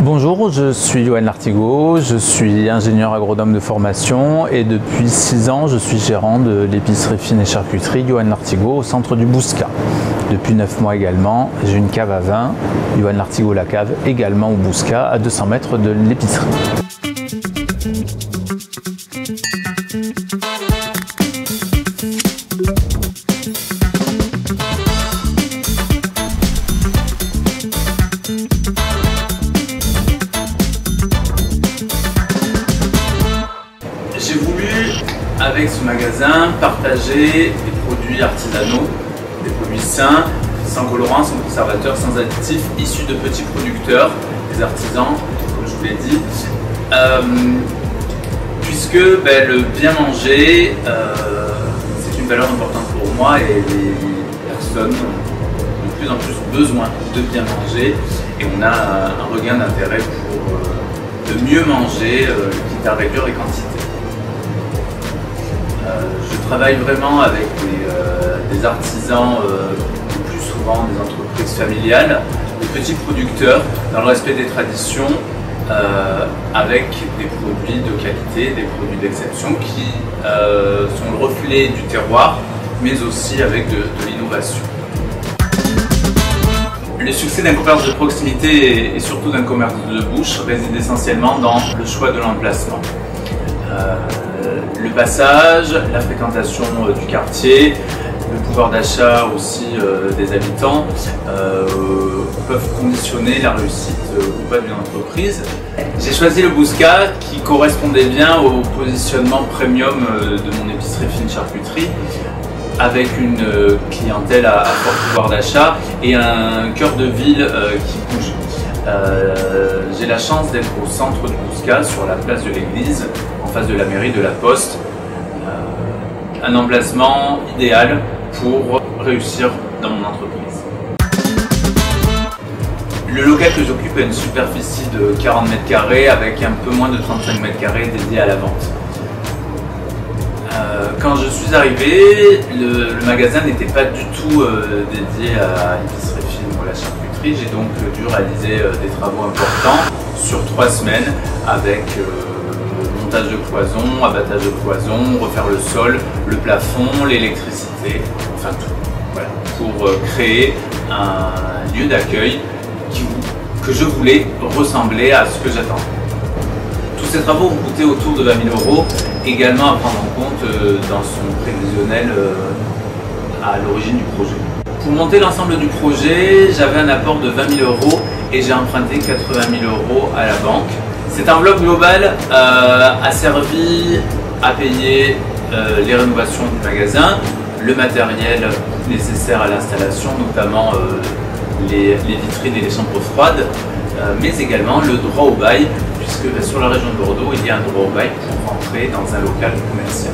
Bonjour, je suis Johan Lartigot, je suis ingénieur agronome de formation et depuis 6 ans je suis gérant de l'épicerie fine et charcuterie Johan Lartigot au centre du Bouscat. Depuis 9 mois également, j'ai une cave à vin, Johan Lartigot la cave, également au Bouscat, à 200 mètres de l'épicerie. J'ai voulu, avec ce magasin, partager des produits artisanaux, des produits sains, sans colorants, sans conservateurs, sans additifs, issus de petits producteurs, des artisans, comme je vous l'ai dit, puisque le bien manger, c'est une valeur importante pour moi et les personnes ont de plus en plus besoin de bien manger et on a un regain d'intérêt pour de mieux manger, quitte à réduire les quantités. Je travaille vraiment avec des artisans, le plus souvent des entreprises familiales, des petits producteurs, dans le respect des traditions, avec des produits de qualité, des produits d'exception qui sont le reflet du terroir, mais aussi avec de l'innovation. Le succès d'un commerce de proximité et surtout d'un commerce de bouche réside essentiellement dans le choix de l'emplacement. Le passage, la fréquentation du quartier, le pouvoir d'achat aussi des habitants peuvent conditionner la réussite ou pas d'une entreprise. J'ai choisi le Bouscat qui correspondait bien au positionnement premium de mon épicerie fine charcuterie, avec une clientèle à fort pouvoir d'achat et un cœur de ville qui bouge. J'ai la chance d'être au centre du Bouscat, sur la place de l'église, en face de la mairie de la Poste. Un emplacement idéal pour réussir dans mon entreprise. Le local que j'occupe a une superficie de 40 mètres carrés avec un peu moins de 35 mètres carrés dédiés à la vente. Quand je suis arrivé, le magasin n'était pas du tout dédié à l'épicerie fine ou à la charcuterie. J'ai donc dû réaliser des travaux importants sur 3 semaines avec montage de cloison, abattage de cloison, refaire le sol, le plafond, l'électricité, enfin tout. Voilà, pour créer un lieu d'accueil que je voulais ressembler à ce que j'attendais. Tous ces travaux ont coûté autour de 20 000 €, également à prendre en compte dans son prévisionnel à l'origine du projet. Pour monter l'ensemble du projet, j'avais un apport de 20 000 € et j'ai emprunté 80 000 € à la banque. Cette enveloppe globale a servi à payer les rénovations du magasin, le matériel nécessaire à l'installation, notamment les vitrines et les chambres froides, mais également le droit au bail, puisque sur la région de Bordeaux, il y a un droit au bail pour rentrer dans un local commercial.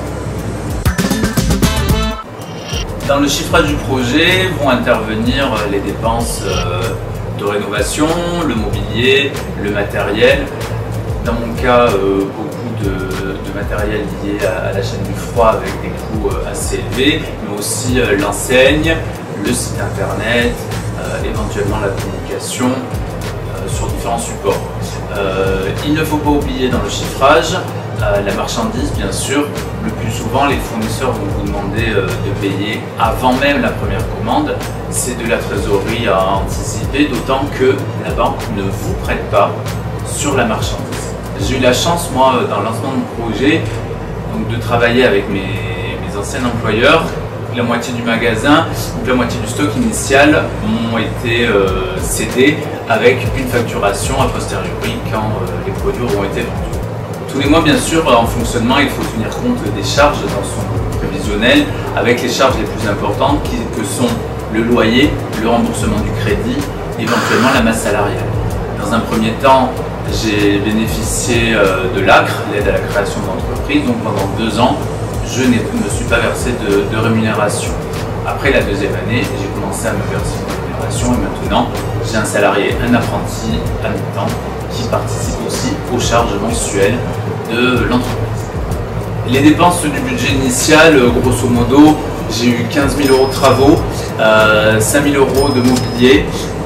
Dans le chiffrage du projet vont intervenir les dépenses de rénovation, le mobilier, le matériel. Dans mon cas, beaucoup de matériel lié à la chaîne du froid avec des coûts assez élevés, mais aussi l'enseigne, le site internet, éventuellement la communication sur différents supports. Il ne faut pas oublier dans le chiffrage la marchandise, bien sûr. Le plus souvent, les fournisseurs vont vous demander de payer avant même la première commande. C'est de la trésorerie à anticiper, d'autant que la banque ne vous prête pas sur la marchandise. J'ai eu la chance, moi, dans le lancement de mon projet, donc, de travailler avec mes anciens employeurs. La moitié du magasin, donc la moitié du stock initial m'ont été cédés avec une facturation a posteriori quand les produits auront été vendus. Tous les mois, bien sûr, en fonctionnement, il faut tenir compte des charges dans son prévisionnel, avec les charges les plus importantes que sont le loyer, le remboursement du crédit, éventuellement la masse salariale. Dans un premier temps, j'ai bénéficié de l'ACRE, l'aide à la création d'entreprise, donc pendant 2 ans, je ne me suis pas versé de rémunération. Après la 2e année, j'ai commencé à me verser une rémunération et maintenant, j'ai un salarié, un apprenti à mi-temps qui participe aussi aux charges mensuelles de l'entreprise. Les dépenses du budget initial, grosso modo, j'ai eu 15 000 € de travaux, 5 000 € de mobilier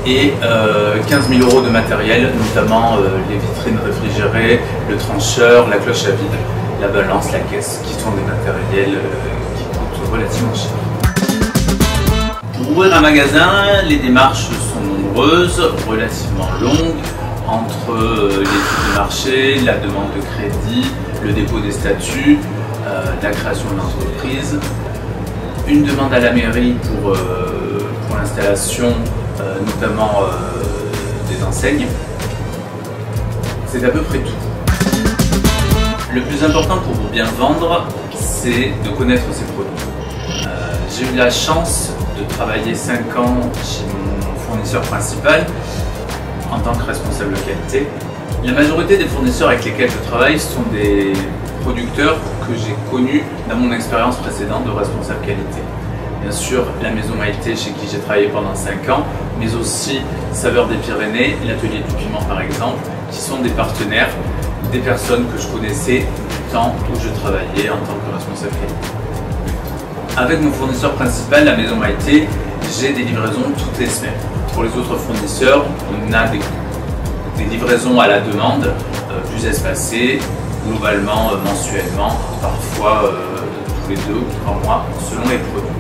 et 15 000 € de matériel, notamment les vitrines réfrigérées, le trancheur, la cloche à vide, la balance, la caisse, qui sont des matériels qui coûtent relativement cher. Pour ouvrir un magasin, les démarches sont nombreuses, relativement longues, entre l'étude de marché, la demande de crédit, le dépôt des statuts, la création de l'entreprise, une demande à la mairie pour l'installation, notamment des enseignes. C'est à peu près tout. Le plus important pour vous bien vendre, c'est de connaître ses produits. J'ai eu la chance de travailler 5 ans chez mon fournisseur principal en tant que responsable de qualité. La majorité des fournisseurs avec lesquels je travaille sont des producteurs que j'ai connus dans mon expérience précédente de responsable qualité. Bien sûr, la maison Maïté chez qui j'ai travaillé pendant 5 ans, mais aussi Saveurs des Pyrénées, l'atelier du piment par exemple, qui sont des partenaires, des personnes que je connaissais du temps où je travaillais en tant que responsable qualité. Avec mon fournisseur principal, la maison Maïté, j'ai des livraisons toutes les semaines. Pour les autres fournisseurs, on a des livraisons à la demande, plus espacées, globalement mensuellement, parfois tous les 2 ou 3 mois, selon les produits.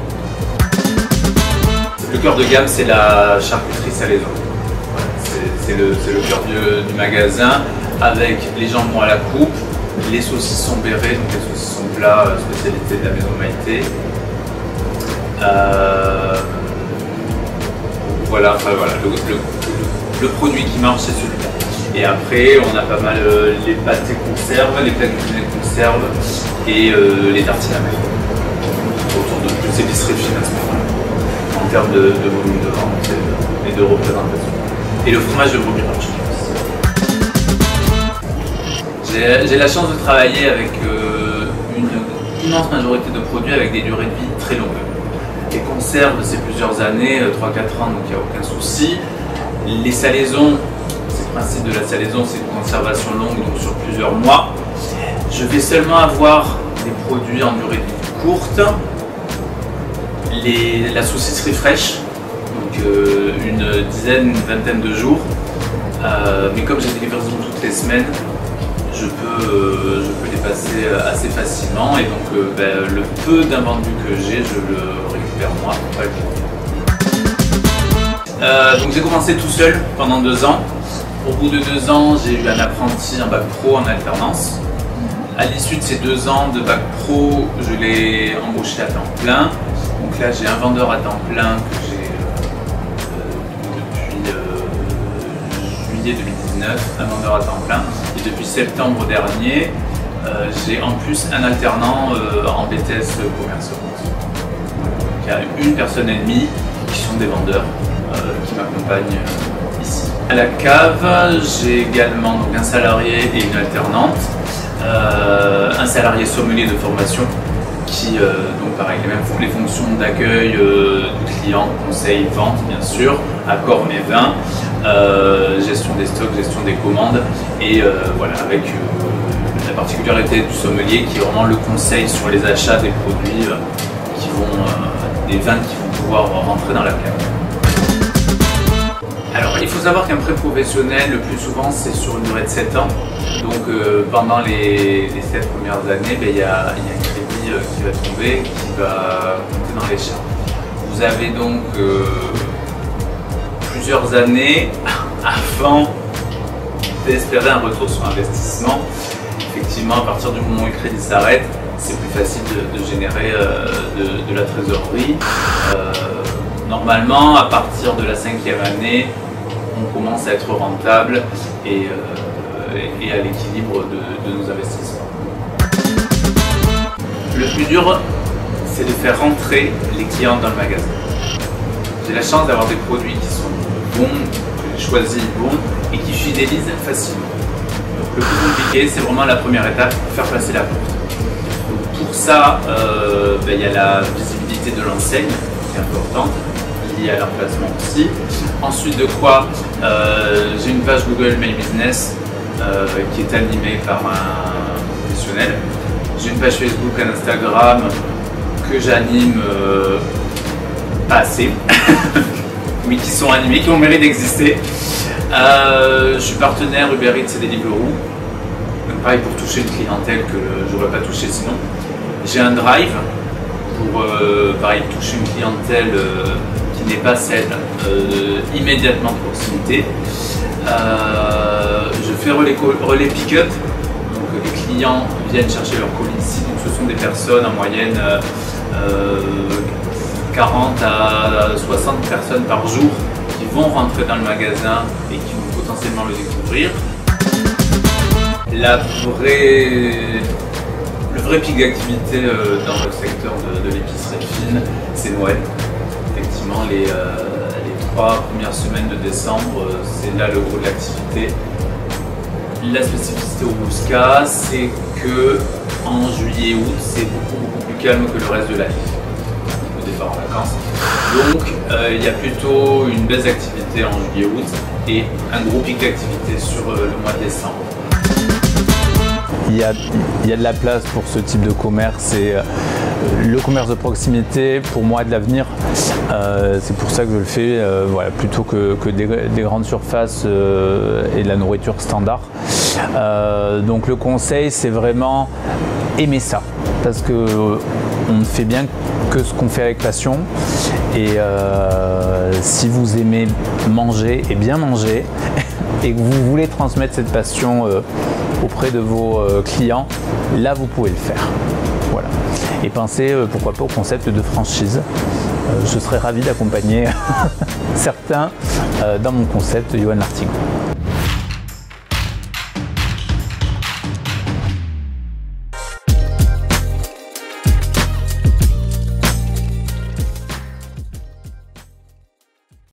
Le cœur de gamme, c'est la charcuterie salaison. Voilà, c'est le cœur du magasin, avec les jambons à la coupe, les saucissons bérés, donc les saucissons plats, spécialité de la maison Maïté. Voilà, le produit qui marche, c'est celui-là. Et après, on a pas mal les pâtes et conserves, les plats cuisinés de conserve et les tartines à mettre. Autour de plus épicerie fine à ce moment-là, en termes de volume de vente et de représentation. Et le fromage de brebis ranch. J'ai la chance de travailler avec une immense majorité de produits avec des durées de vie très longues. Les conserves, c'est plusieurs années, 3-4 ans, donc il n'y a aucun souci. Les salaisons, le principe de la salaison, c'est une conservation longue, donc sur plusieurs mois. Je vais seulement avoir des produits en durée de vie courte. La saucisserie fraîche, donc une dizaine, une vingtaine de jours. Mais comme j'ai des livraisons toutes les semaines, je peux les passer assez facilement et donc le peu d'invendus que j'ai, je le récupère moi. Donc j'ai commencé tout seul pendant 2 ans. Au bout de 2 ans, j'ai eu un apprenti en bac pro en alternance. À l'issue de ces 2 ans de bac pro, je l'ai embauché à temps plein. Donc là, j'ai un vendeur à temps plein que j'ai depuis juillet 2019, un vendeur à temps plein. Et depuis septembre dernier, j'ai en plus un alternant en BTS commerce. Donc il y a une personne et demie qui sont des vendeurs qui m'accompagnent ici. À la cave, j'ai également donc, un salarié et une alternante, un salarié sommelier de formation qui, donc pareil, les fonctions d'accueil du client, conseil, vente bien sûr, accord mes vins, gestion des stocks, gestion des commandes et voilà, avec la particularité du sommelier qui est vraiment le conseil sur les achats des produits des vins qui vont pouvoir rentrer dans la cave. Alors il faut savoir qu'un prêt professionnel, le plus souvent, c'est sur une durée de 7 ans. Donc pendant les 7 premières années, il y a un crédit qui va tomber, qui va compter dans les charges. Vous avez donc plusieurs années avant d'espérer un retour sur investissement. Effectivement, à partir du moment où le crédit s'arrête, c'est plus facile de générer de la trésorerie. Normalement, à partir de la 5e année, on commence à être rentable et à l'équilibre de nos investissements. Le plus dur, c'est de faire rentrer les clients dans le magasin. J'ai la chance d'avoir des produits qui sont bons, que j'ai choisis bons et qui fidélisent facilement. Donc le plus compliqué, c'est vraiment la première étape, faire passer la porte. Donc pour ça, il y a la visibilité de l'enseigne qui est importante, liée à l'emplacement aussi. Ensuite de quoi, j'ai une page Google My Business qui est animée par un professionnel. J'ai une page Facebook, un Instagram que j'anime pas assez. oui, qui sont animés, qui ont le mérite d'exister. Je suis partenaire Uber Eats et Deliveroo. Donc pareil, pour toucher une clientèle que je n'aurais pas touché sinon. J'ai un drive pour pareil, toucher une clientèle qui n'est pas celle immédiatement de proximité. Je fais relais pick-up. Donc les clients viennent chercher leur colis ici. Donc ce sont des personnes en moyenne 40 à 60 personnes par jour qui vont rentrer dans le magasin et qui vont potentiellement le découvrir. Le vrai pic d'activité dans le secteur de l'épicerie fine, c'est Noël. Effectivement, les 3 premières semaines de décembre, c'est là le gros de l'activité. La spécificité au Bousca, c'est que en juillet et août, c'est beaucoup plus calme que le reste de l'année au départ en vacances. Donc, il y a plutôt une baisse d'activité en juillet-août et un gros pic d'activité sur le mois de décembre. Il y a de la place pour ce type de commerce et le commerce de proximité, pour moi, de l'avenir. C'est pour ça que je le fais, voilà, plutôt que des grandes surfaces et de la nourriture standard. Donc le conseil, c'est vraiment aimer ça, parce que on ne fait bien que ce qu'on fait avec passion. Et si vous aimez manger et bien manger, et que vous voulez transmettre cette passion auprès de vos clients, là vous pouvez le faire. Voilà. Et pensez pourquoi pas au concept de franchise. Je serais ravi d'accompagner certains dans mon concept Johan Lartigot.